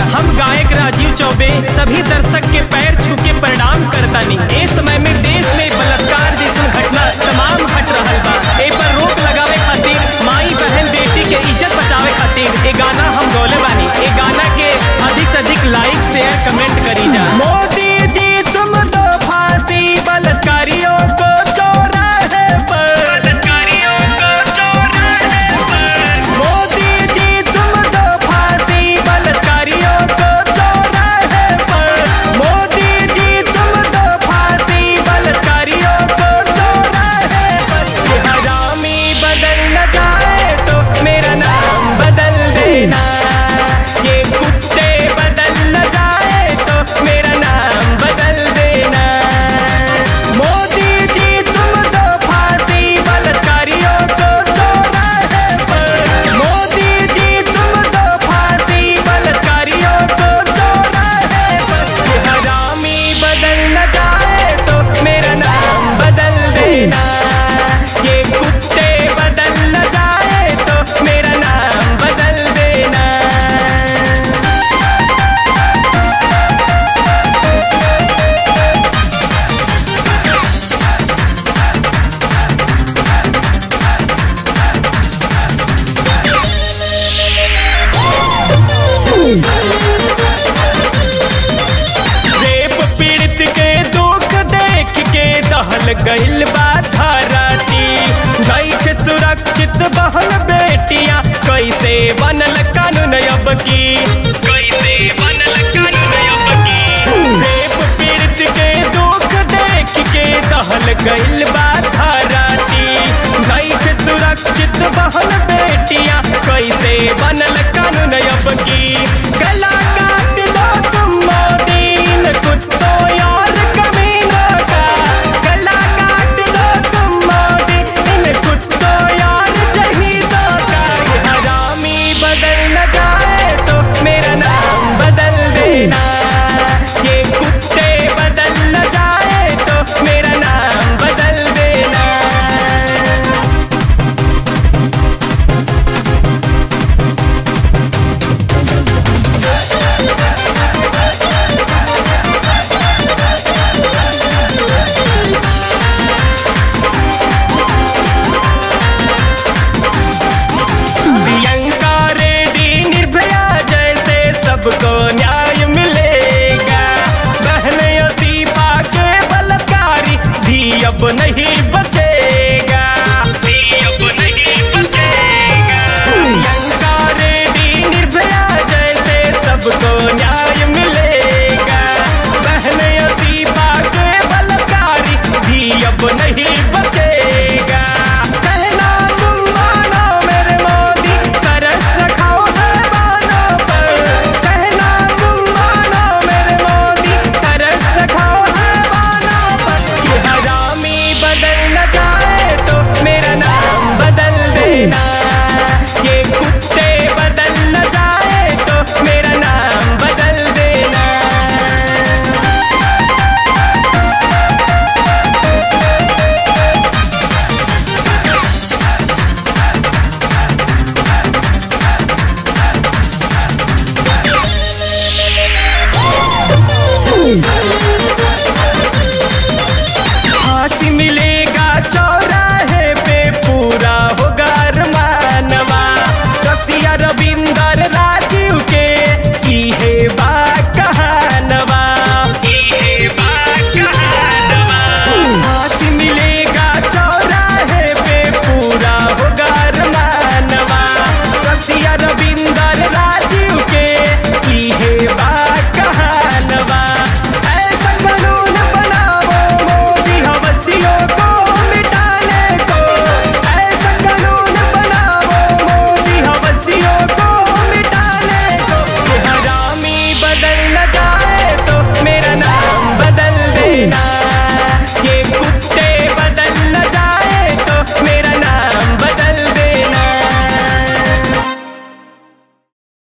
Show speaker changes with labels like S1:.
S1: हम गायक राजीव चौबे सभी दर्शक के पैर छू के प्रणाम करतानी। इस समय में देश में बलात्कार जैसी घटना तमाम घट रहल बा। ए पर रोक लगावे खातिर, माई बहन बेटी के इज्जत बचावे खातिर ए गाना हम गौले बानी। ए गाना के अधिक से अधिक लाइक शेयर कमेंट करी जा। मोदी जी तुम दो फांसी बलात्कारियों को चौराहे पर, बलात्कारियों को चौराहे पर। मोदी जी तुम दो फांसी बलात्कारियों को चौराहे पर। मोदी जी तुम दो फांसी बलात्कारियों को चौराहे पर। ये हरामी बदल न जाए तो मेरा नाम बदल देना। ये कुत्ते बदल न जाए तो मेरा नाम बदल देना। मोदी जी तुम दो फांसी बलात्कारियों को चौराहे पर। मोदी जी तुम दो फांसी बलात्कारियों को चौराहे पर। ये हरामी बदल न जाए तो मेरा नाम बदल देना। ये कुत्ते बदल न जाए तो मेरा नाम बदल देना। रेप पीड़ित के दुख देख के दहल गइल बा धरती। गई सुरक्षित बहन बेटियां कैसे बनल कानून अब की, कैसे बनल कानून अब की। रेप पीड़ित के दुख देख के दहल गइल बा धरती। गई सुरक्षित बहन बेटियां कैसे बनल कानून अब की। गला काट लो तुम मोदी इन कुत्तों यार कमीनों का। गला काट लो तुम मोदी इन कुत्तों यार शहीदों का। ये हरामी बदल न जाए तो मेरा नाम बदल देना। ये कुत्ते बदल न जाए तो मेरा नाम बदल देना। प्रियंका रेड्डी निर्भया जैसे सबको न्याय मिलेगा। बहन दीपा के बलात्कारी भी अब नहीं